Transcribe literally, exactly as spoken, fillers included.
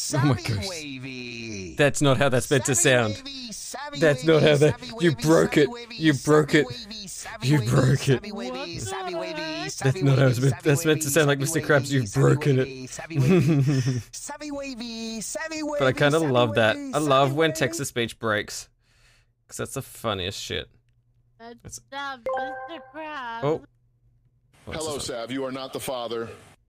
Oh my gosh. That's not how that's meant to sound. That's not how that. You broke it. You broke it. You broke it. That's not how it's meant. That's meant to sound like Mister Krabs. You've broken it. But I kind of love that. I love when Texas speech breaks, because that's the funniest shit. That's not Mister Krabs. Oh. Hello, Sav. You are not the father.